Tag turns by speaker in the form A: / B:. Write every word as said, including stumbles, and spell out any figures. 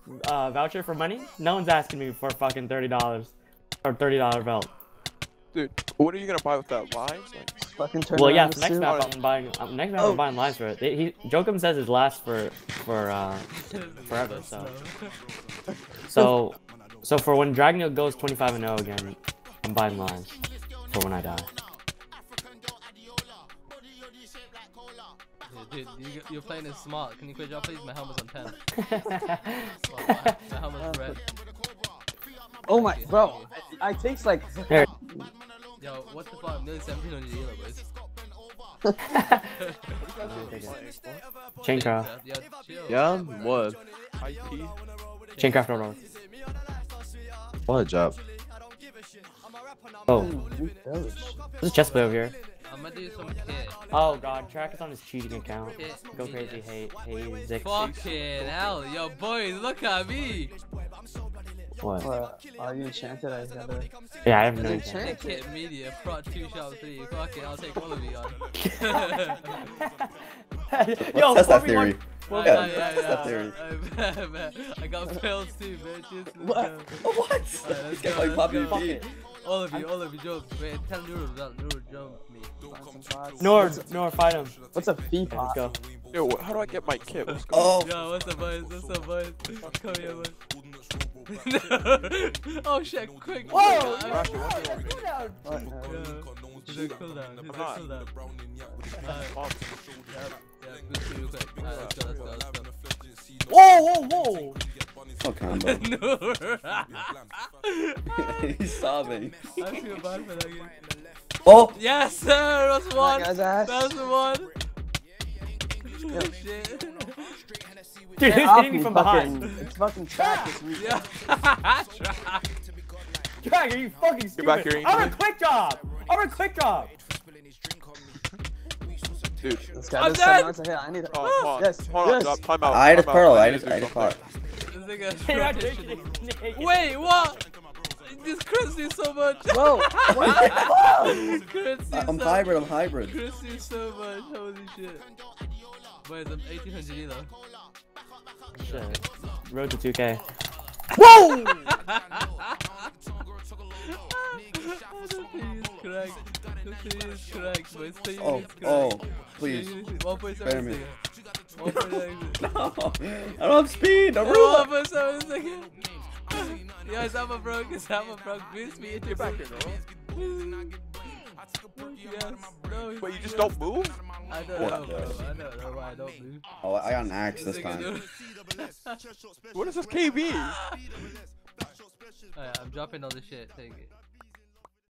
A: uh, voucher for money? No one's asking me for fucking thirty dollars or thirty dollar belt.
B: Dude, what are you gonna buy with that? Lives? Like,
C: fucking turn
A: Well, yeah,
C: around
A: for next
C: the
A: map
C: suit.
A: I'm buying. Um, next map
C: Oh.
A: I'm buying lives for it. He, he Jokum says it lasts for for uh forever. So so so for when Dragon goes twenty-five and oh again, I'm buying lives for when I die.
D: Dude, you, you're playing it smart. Can you quit your please? My helmet's on ten. my, my helmet's red.
C: Oh my, bro, I, I takes like.
A: Here.
D: Yo, what the fuck? Nearly seventeen hundred euro, boys.
A: Chaincraft.
D: Yeah, chill.
E: Yeah, what?
B: I P?
A: Chaincraft road.
E: What a job.
A: Oh, there's a chest play over here.
D: I'm gonna do some kit.
A: Oh god, Track is on his cheating account.
D: Kit
A: Go
D: media.
A: crazy, hey, hey, Zick.
D: Fucking hell, yo, boys, look at me.
A: What?
C: What? Are you enchanted? I gotta.
A: Yeah, I have no
C: It's
A: idea.
C: enchanted.
D: Kit media, prot two, shot three. Fuck it, I'll take all of you on.
A: Yo,
E: That's that
A: four v one.
E: theory.
D: Well,
E: Yeah,
D: yeah, yeah,
E: that's
D: yeah.
E: that theory.
D: I, man, I got pills too, bitches. Let's
E: What?
D: go.
E: What?
D: Alright, let's
E: He's
D: go,
E: got like
D: let's go.
E: PotPvP.
D: All of you, all of you, jump. Wait, tell Nuru, that Nuru jump me.
A: Nor, Nor, fight him.
C: What's a fee
A: Let's go.
B: Yo, what, how do I get my kit? Let's go.
E: Oh,
D: Yo, what's up, boys? What's up, boys? Come here, boys. Oh shit, quick!
A: Whoa!
D: quick,
B: Rashi, what do you
C: What?
D: Yeah. He's a cooldown. He's a cooldown. Alright.
B: want?
D: Yeah, yeah, boost you real quick. Alright, let's go, let's go, let's go.
A: Whoa, whoa, whoa!
E: what combo?
D: Noor!
E: He's sobbing.
D: I feel bad for that game.
E: Oh!
D: Yes, sir! That's one!
C: guy's ass.
D: That's one! Oh shit.
A: Dude,
C: Get
A: he's
C: off
A: hitting me
C: me,
A: from
C: fucking-
A: behind.
C: It's fucking track this week.
D: Yeah. Try.
A: Track, are you fucking stupid?
B: back here,
A: I'm a
B: Angel.
A: quick drop! I'm a quick drop!
B: Dude,
C: This guy
D: I'm
C: just
D: dead.
C: said, "I need it."
B: hold on, hold on.
C: Yes,
B: Hold on,
C: yes.
B: stop, time out.
E: I had a
B: time out.
E: pearl, I
B: need
E: had
B: to
E: a-
B: do
E: I had a
B: something.
E: card.
D: This nigga's
A: Hey, I'm
D: rotation.
A: taking it naked.
D: Wait, what? This Chris do so much.
C: Bro, what the fuck?
D: Chris do
E: I'm
D: so
E: hybrid, I'm hybrid.
D: Chris do so much. Holy shit. Boys, I'm eighteen hundred elo.
A: Shit. Road to two K.
D: Whoa! Correct. This is correct, boys. This
E: Oh,
D: is correct.
E: oh, please.
D: one point
E: Spare
D: seven
E: me.
D: seconds. one point seven seconds.
E: No, I don't have speed, I'm
D: one
E: rude.
D: point seven seconds. Yo, it's Alpha broke, it's Alpha broke. Boost me into
B: Get back here,
D: bro. Yes, no.
B: Wait, you just don't move?
D: I don't
E: What?
D: know, bro. I don't know why I don't move.
E: Oh, I got an axe this time.
B: What is this K B?
D: Alright, I'm dropping all this shit. Take it.